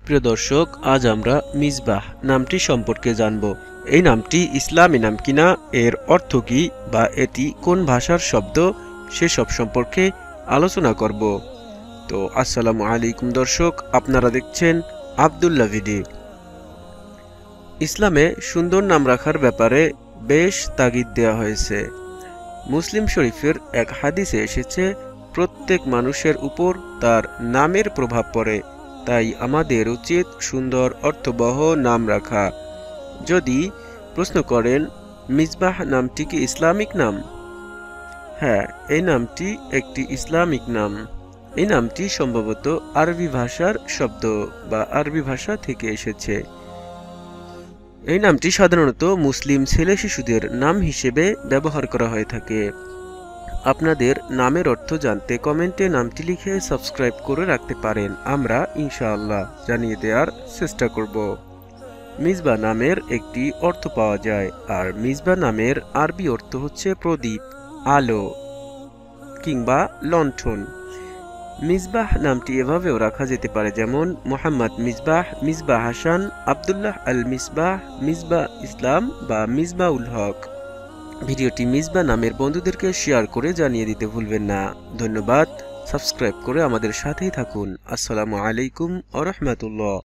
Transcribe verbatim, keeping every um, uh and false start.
প্রিয় দর্শক, আজ আমরা মিসবাহ নামটি সম্পর্কে জানব। এই নামটি ইসলামী নাম কিনা, এর অর্থ কি, বা এটি কোন ভাষার শব্দ, সেসব সম্পর্কে আলোচনা করব। তো আসসালামু আলাইকুম দর্শক, আপনারা দেখছেন আব্দুল্লাহ ভিডি। ইসলামে সুন্দর নাম রাখার ব্যাপারে বেশ তাগিদ দেওয়া হয়েছে। মুসলিম শরীফের এক হাদিসে এসেছে, প্রত্যেক মানুষের উপর তার নামের প্রভাব পড়ে, তাই আমাদের উচিত সুন্দর অর্থবহ নাম রাখা। যদি প্রশ্ন করেন মিসবাহ নামটি কি ইসলামিক নাম? হ্যাঁ, এই নামটি একটি ইসলামিক নাম। এই নামটি সম্ভবত আরবি ভাষার শব্দ বা আরবি ভাষা থেকে এসেছে। এই নামটি সাধারণত মুসলিম ছেলে শিশুদের নাম হিসেবে ব্যবহার করা হয়ে থাকে। আপনাদের নামের অর্থ জানতে কমেন্টে নামটি লিখে সাবস্ক্রাইব করে রাখতে পারেন, আমরা ইনশাআল্লাহ জানিয়ে দেওয়ার চেষ্টা করব। মিসবাহ নামের একটি অর্থ পাওয়া যায়, আর মিসবাহ নামের আরবি অর্থ হচ্ছে প্রদীপ, আলো কিংবা লণ্ঠন। মিসবাহ নামটি এভাবেও রাখা যেতে পারে, যেমন মোহাম্মদ মিসবাহ, মিসবাহ হাসান, আবদুল্লাহ আল মিসবাহ, মিসবাহ ইসলাম বা মিসবাহ উল হক। ভিডিওটি মিসবাহ নামের বন্ধুদেরকে শেয়ার করে জানিয়ে দিতে ভুলবেন না। ধন্যবাদ। সাবস্ক্রাইব করে আমাদের সাথেই থাকুন। আসসালামু আলাইকুম ওয়া রাহমাতুল্লাহ।